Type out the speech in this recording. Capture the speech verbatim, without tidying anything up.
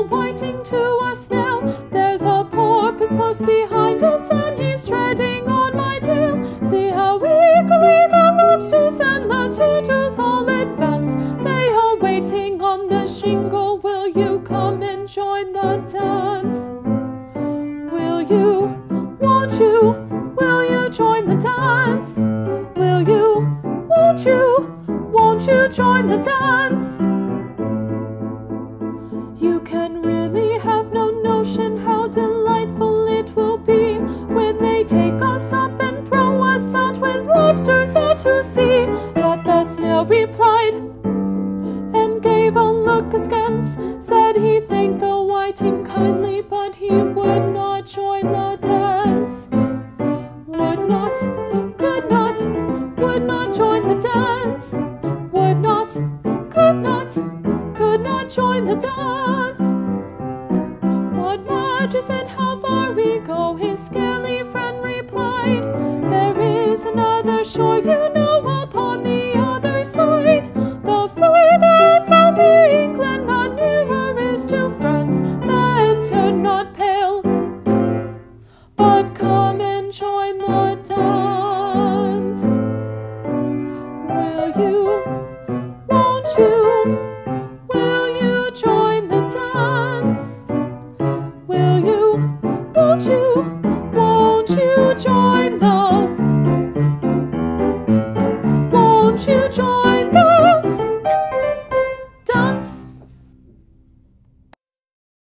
whiting to a snail. There's a porpoise close behind us, and he's treading on my tail. See how eagerly the lobsters and the turtles all advance. They are waiting on the shingle. Will you come and join the dance? Will you, won't you, will you join the dance? Will you, won't you, won't you join the dance? You can really have no notion how delightful it will be when they take us up and throw us out with lobsters out to sea. But the snail replied and gave a look askance, said he thanked the whiting kindly, but he would not join the dance. Would not, could not, would not join the dance. Would not, could not, could not join the dance. What matters and how far we go, his scaly friend replied. There is another shore, you